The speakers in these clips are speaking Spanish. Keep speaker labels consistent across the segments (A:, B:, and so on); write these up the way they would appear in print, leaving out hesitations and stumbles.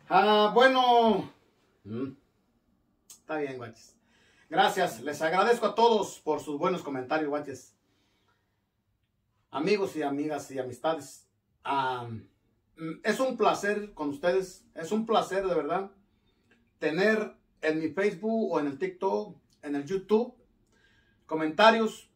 A: Bueno. Está bien, guaches. Gracias. Les agradezco a todos por sus buenos comentarios, guaches. Amigos y amigas y amistades. Es un placer con ustedes. Es un placer de verdad tener en mi Facebook o en el TikTok, en el YouTube, comentarios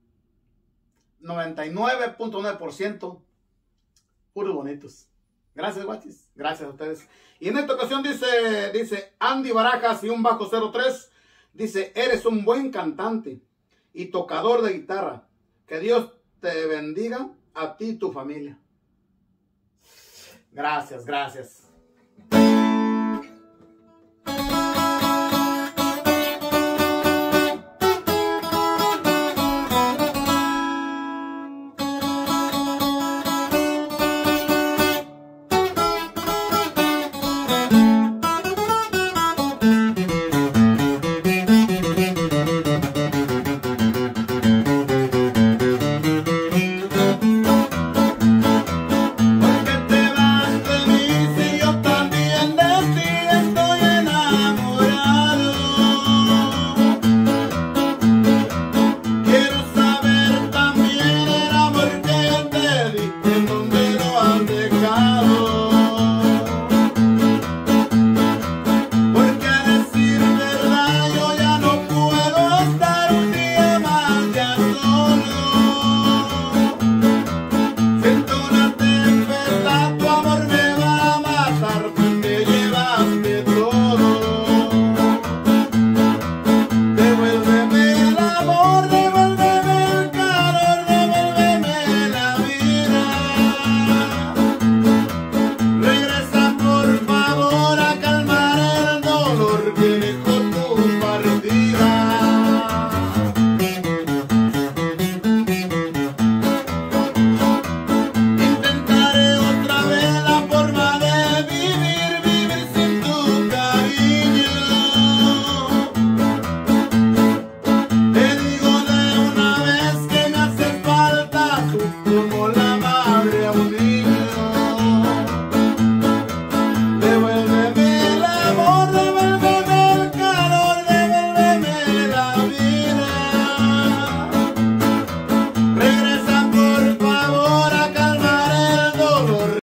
A: 99.9% puros bonitos. Gracias, guachis. Gracias a ustedes. Y en esta ocasión dice Andy Barajas y un bajo 03. Dice, eres un buen cantante y tocador de guitarra. Que Dios te bendiga a ti y tu familia. Gracias, gracias.